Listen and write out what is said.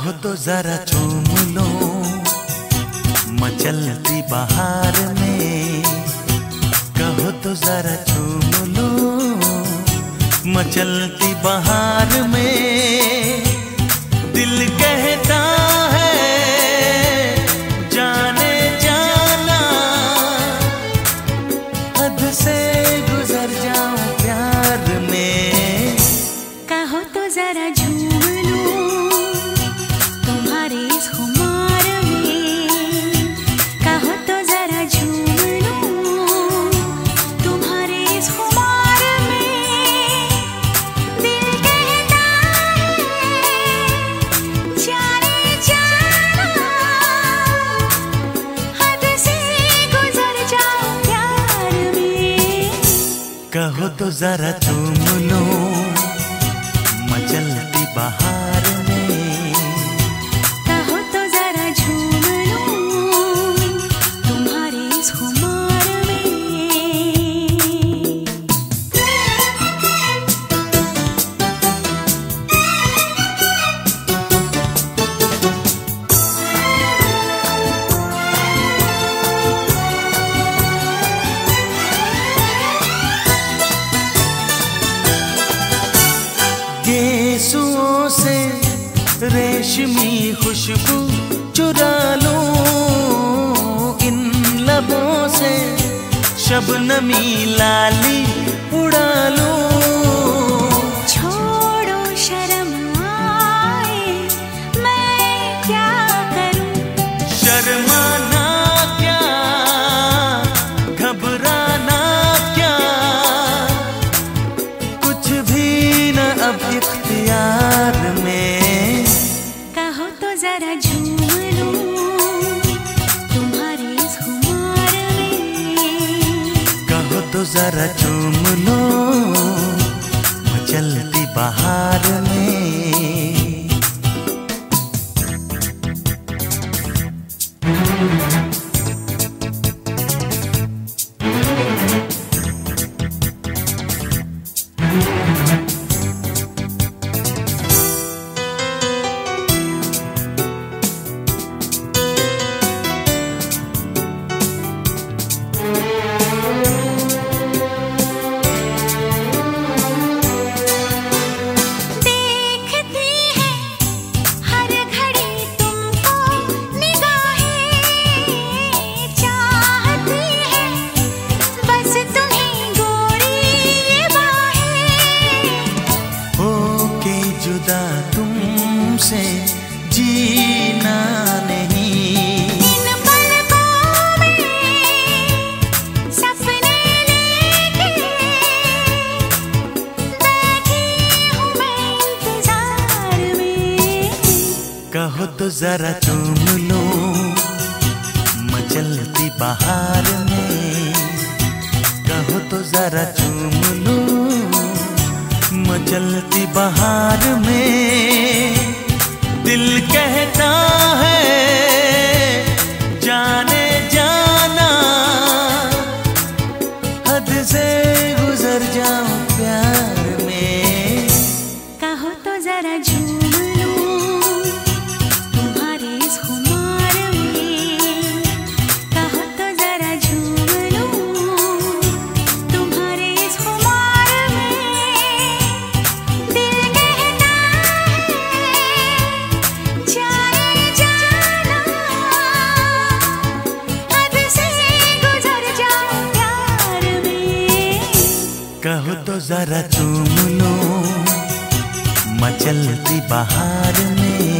कहो तो जरा चूम लो मचलती बहार में, कहो तो जरा चूम लो मचलती बहार में। दिल कहता है जाने जाना, हद से गुजर जाऊं प्यार में। कहो तो जरा झूम लूं तुम्हारे इस खुमार में, कहो तो जरा झूम लूं तुम्हारे इस खुमार में। दिल कहता है जाने जाना, हद से गुजर जाऊं प्यार में। कहो तो जरा चूम लो मचलती बहार में, कहो तो जरा झूम लूं तुम्हारे इस खुमार में। गेसुओं से रेशमी खुशबू चुरा लूं, इन लबों से शबनमी लाली उड़ा लूं। छोड़ो शर्म आए मैं क्या करूं, शर्माना क्या घबराना क्या, कुछ भी न अब इख्तियार में। कहो तो जरा झूम लूं तुम्हारे इस खुमार में, कहो तो जरा चूम लो मचलती बहार में। देखती है हर घड़ी तुमको निगाहें, चाहती है बस तुम्हें गोरी ये बाहें। होके जुदा तुमसे जीना नहीं, इन पलकों में सपने लेके बैठी हूँ मैं इंतजार में। कहो तो जरा चूम लो मचलती बहार में, कहो तो जरा चूम लो मचलती बहार में। दिल कहता है जाने जाना, हद से गुजर जाऊं प्यार में। कहो तो जरा झूम लूं तुम्हारे इस खुमार में, कहो तो जरा झूम लूं तुम्हारे इस खुमार में। दिल कहता है जाने जाना, हद से गुजर जाऊं प्यार में। कहो तो जरा चूम लो मचलती बहार में।